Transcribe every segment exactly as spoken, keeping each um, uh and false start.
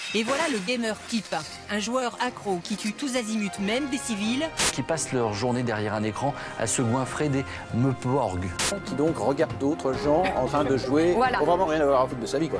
Et voilà le gamer type, un joueur accro qui tue tous azimuts, même des civils. Qui passent leur journée derrière un écran à se goinfrer des meuporgs. Qui donc regarde d'autres gens en train de jouer, voilà. Pour vraiment rien avoir à foutre de sa vie, quoi.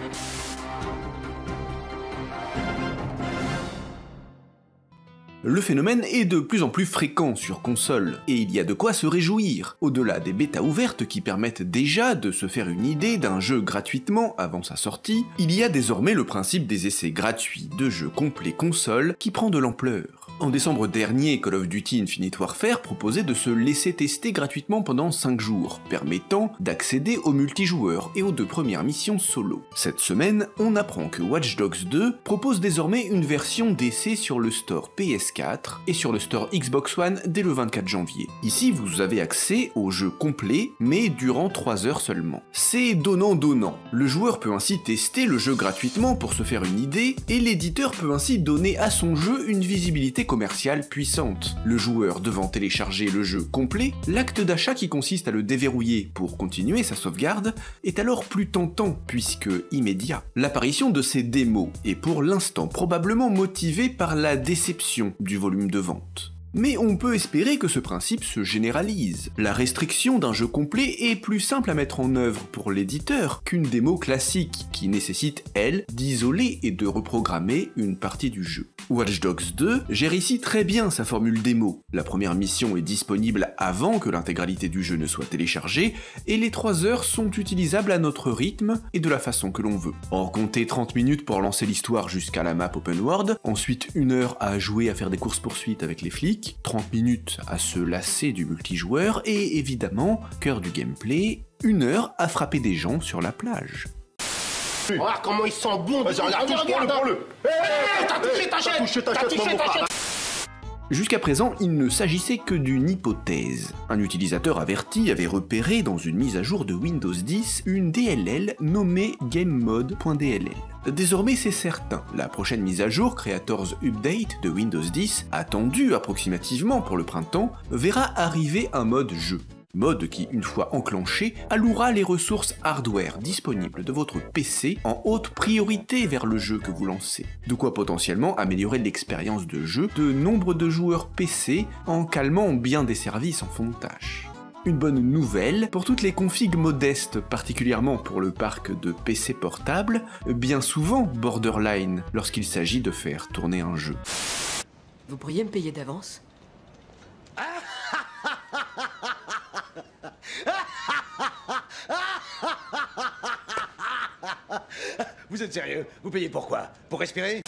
Le phénomène est de plus en plus fréquent sur console, et il y a de quoi se réjouir. Au-delà des bêtas ouvertes qui permettent déjà de se faire une idée d'un jeu gratuitement avant sa sortie, il y a désormais le principe des essais gratuits de jeux complets console qui prend de l'ampleur. En décembre dernier, Call of Duty Infinite Warfare proposait de se laisser tester gratuitement pendant cinq jours, permettant d'accéder au multijoueur et aux deux premières missions solo. Cette semaine, on apprend que Watch Dogs deux propose désormais une version d'essai sur le store P S quatre et sur le store Xbox One dès le vingt-quatre janvier. Ici, vous avez accès au jeu complet, mais durant trois heures seulement. C'est donnant-donnant. Le joueur peut ainsi tester le jeu gratuitement pour se faire une idée, et l'éditeur peut ainsi donner à son jeu une visibilité commerciale puissante. Le joueur devant télécharger le jeu complet, l'acte d'achat qui consiste à le déverrouiller pour continuer sa sauvegarde est alors plus tentant puisque immédiat. L'apparition de ces démos est pour l'instant probablement motivée par la déception du volume de vente. Mais on peut espérer que ce principe se généralise. La restriction d'un jeu complet est plus simple à mettre en œuvre pour l'éditeur qu'une démo classique qui nécessite, elle, d'isoler et de reprogrammer une partie du jeu. Watch Dogs deux gère ici très bien sa formule démo. La première mission est disponible avant que l'intégralité du jeu ne soit téléchargée, et les trois heures sont utilisables à notre rythme et de la façon que l'on veut. En compter trente minutes pour lancer l'histoire jusqu'à la map open world, ensuite une heure à jouer à faire des courses-poursuites avec les flics, trente minutes à se lasser du multijoueur, et évidemment, cœur du gameplay, une heure à frapper des gens sur la plage. Regarde comment ils sont bons. Vas-y, regarde, regarde, regarde. T'as touché ta chaîne. T'as touché ta chaîne. Jusqu'à présent, il ne s'agissait que d'une hypothèse. Un utilisateur averti avait repéré dans une mise à jour de Windows dix une D L L nommée GameMod point D L L. Désormais c'est certain, la prochaine mise à jour Creators Update de Windows dix, attendue approximativement pour le printemps, verra arriver un mode jeu. Mode qui, une fois enclenché, allouera les ressources hardware disponibles de votre P C en haute priorité vers le jeu que vous lancez. De quoi potentiellement améliorer l'expérience de jeu de nombre de joueurs P C en calmant bien des services en fond de tâche. Une bonne nouvelle pour toutes les configs modestes, particulièrement pour le parc de P C portables, bien souvent borderline lorsqu'il s'agit de faire tourner un jeu. Vous pourriez me payer d'avance ? Vous êtes sérieux? Vous payez pour quoi? Pour respirer?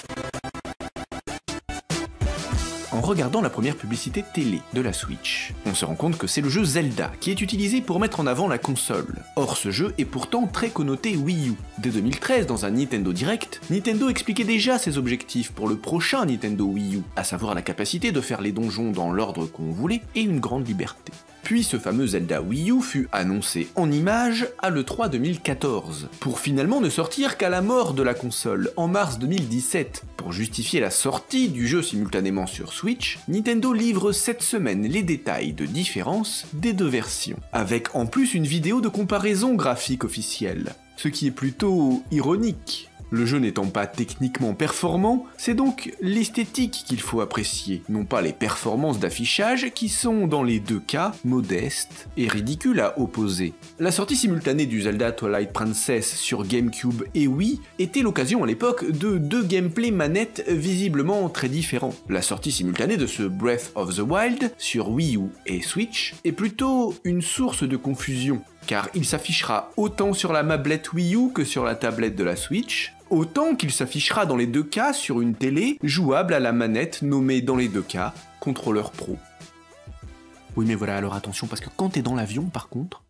En regardant la première publicité télé de la Switch, on se rend compte que c'est le jeu Zelda qui est utilisé pour mettre en avant la console. Or ce jeu est pourtant très connoté Wii U. Dès deux mille treize, dans un Nintendo Direct, Nintendo expliquait déjà ses objectifs pour le prochain Nintendo Wii U, à savoir la capacité de faire les donjons dans l'ordre qu'on voulait et une grande liberté. Puis ce fameux Zelda Wii U fut annoncé en images à l'E trois deux mille quatorze, pour finalement ne sortir qu'à la mort de la console, en mars deux mille dix-sept. Pour justifier la sortie du jeu simultanément sur Switch, Nintendo livre cette semaine les détails de différence des deux versions, avec en plus une vidéo de comparaison graphique officielle, ce qui est plutôt ironique. Le jeu n'étant pas techniquement performant, c'est donc l'esthétique qu'il faut apprécier, non pas les performances d'affichage qui sont dans les deux cas modestes et ridicules à opposer. La sortie simultanée du Zelda Twilight Princess sur GameCube et Wii était l'occasion à l'époque de deux gameplays manettes visiblement très différents. La sortie simultanée de ce Breath of the Wild sur Wii U et Switch est plutôt une source de confusion, car il s'affichera autant sur la mablette Wii U que sur la tablette de la Switch, autant qu'il s'affichera dans les deux cas sur une télé jouable à la manette nommée dans les deux cas Controller Pro. Oui mais voilà, alors attention, parce que quand t'es dans l'avion par contre,